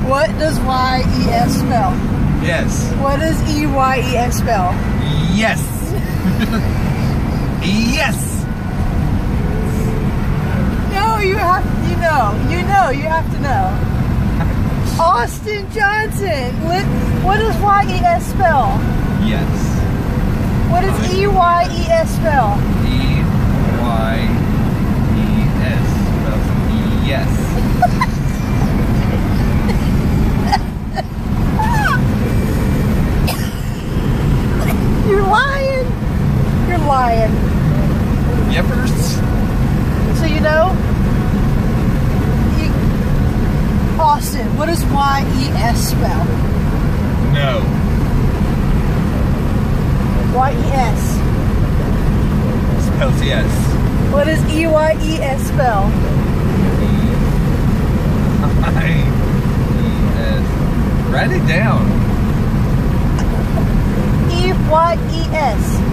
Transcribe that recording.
What does Y-E-S spell? Yes. What does E-Y-E-S spell? Yes. Yes. No, you have you have to know. Austin Johnson. What does Y-E-S spell? Yes. What does E-Y-E-S spell? E-Y-E-S spells yes. You're lying. You're lying. Yepers. So you know? Austin, what does Y-E-S spell? No. Y-E-S. Spells yes. What does E-Y-E-S spell? E-Y-E-S. Write it down. E-Y-E-S.